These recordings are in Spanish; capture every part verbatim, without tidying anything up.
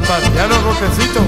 zapatear los roquecitos.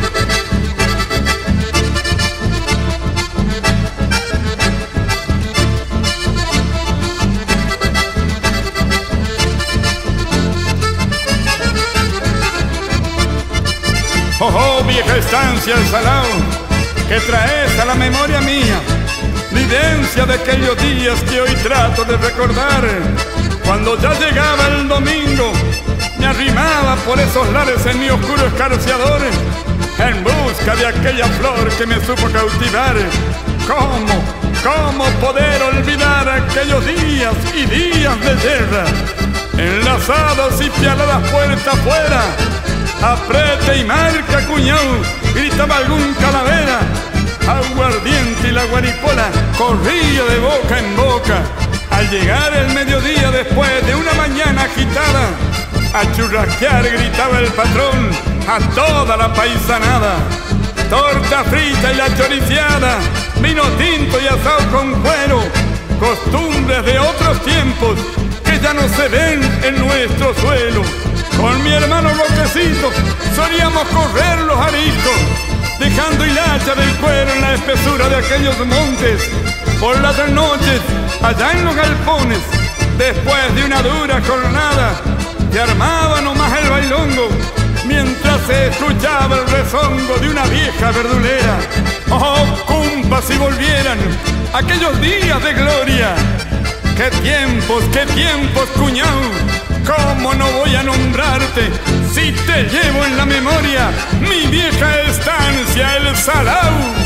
Oh, oh, vieja estancia El Salao, que traes a la memoria mía vivencia de aquellos días que hoy trato de recordar. Cuando ya llegaba el domingo, me arrimaba por esos lares en mi oscuro escarciador, en busca de aquella flor que me supo cautivar. ¿Cómo, cómo poder olvidar aquellos días y días de guerra? Enlazados y pialadas puerta afuera, aprete y marca cuñado, gritaba algún calavera. Aguardiente y la guaripola corría de boca en boca. Al llegar el mediodía después de una mañana agitada, a churrasquear gritaba el patrón a toda la paisanada. Torta frita y la choriciada, vino tinto y asado con cuero, costumbres de otros tiempos que ya no se ven en nuestro suelo. Con mi hermano Roquecito solíamos correr los ariscos, dejando hilacha del cuero en la espesura de aquellos montes. Por las noches, allá en los galpones, después de una dura jornada, se armaba nomás el bailongo, mientras se escuchaba el rezongo de una vieja verdulera. Oh, cumpas, si volvieran aquellos días de gloria. ¡Qué tiempos, qué tiempos, cuñao! ¿Cómo no voy a nombrarte si te llevo en la memoria mi vieja estancia El Salao?